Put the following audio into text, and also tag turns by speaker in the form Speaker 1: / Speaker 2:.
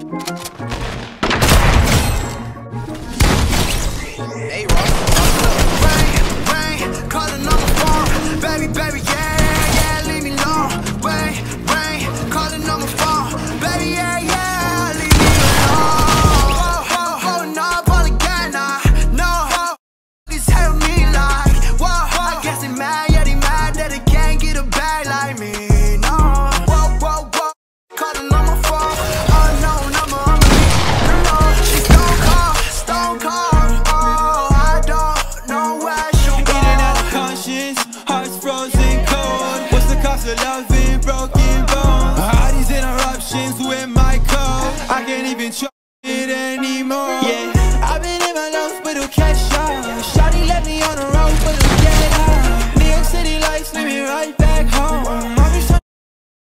Speaker 1: Hey, Ross. Rain, calling on my phone. Baby, yeah, leave me alone. Rain, calling on my phone. Baby, yeah, leave me alone. Holding up all again, no. Please help me like, whoa. I guess they mad, yeah, they mad that they can't get a bag like me, no. Whoa. Calling on my phone. Oh, no, no, she's stone cold. Oh, I don't know where she'll go.
Speaker 2: In and out of conscience, hearts frozen cold. What's the cost of loving broken?